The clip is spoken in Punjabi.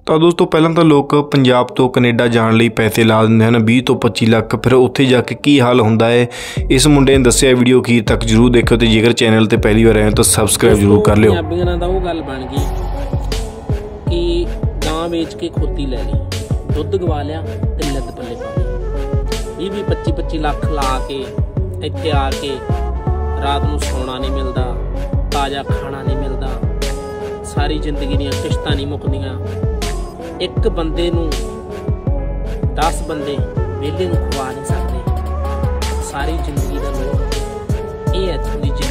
ਤਾਂ ਦੋਸਤੋ ਪਹਿਲਾਂ ਤਾਂ ਲੋਕ ਪੰਜਾਬ ਤੋਂ ਕੈਨੇਡਾ ਜਾਣ ਲਈ ਪੈਸੇ ਲਾ ਦਿੰਦੇ ਹਨ 20 ਤੋਂ 25 ਲੱਖ। ਫਿਰ ਉੱਥੇ ਜਾ ਕੇ ਕੀ ਹਾਲ ਹੁੰਦਾ ਹੈ ਇਸ ਮੁੰਡੇ ਨੇ ਦੱਸਿਆ। ਵੀਡੀਓ ਅਖੀਰ ਤੱਕ ਜ਼ਰੂਰ ਦੇਖਿਓ ਤੇ ਜੇਕਰ ਚੈਨਲ ਤੇ ਪਹਿਲੀ ਵਾਰ ਆਏ ਹੋ ਤਾਂ ਸਬਸਕ੍ਰਾਈਬ ਜ਼ਰੂਰ ਕਰ ਲਿਓ। ਪੰਜਾਬੀਆਂ ਨਾਲ ਤਾਂ ਉਹ ਗੱਲ ਬਣ ਗਈ ਕਿ ਗਾਂ ਵੇਚ ਕੇ ਖੋਤੀ ਲੈ ਲਈ, ਦੁੱਧ ਗਵਾ ਲਿਆ ਤੇ ਲੱਦ ਪੱਲੇ ਪਾ ਲਈ। 20-25 ਲੱਖ ਲਾ ਕੇ ਇੱਥੇ ਆ ਕੇ ਰਾਤ ਨੂੰ ਸੌਣਾ ਨਹੀਂ ਮਿਲਦਾ, ਤਾਜ਼ਾ ਖਾਣਾ नहीं मिलता, सारी जिंदगी ਦੀਆਂ ਕਿਸ਼ਤਾਂ नहीं मुकदियां। एक बंदे नूं 10 बंदे वेले नूं खवा नहीं सकते। सारी जिंदगी का लोग ये इत्थों दी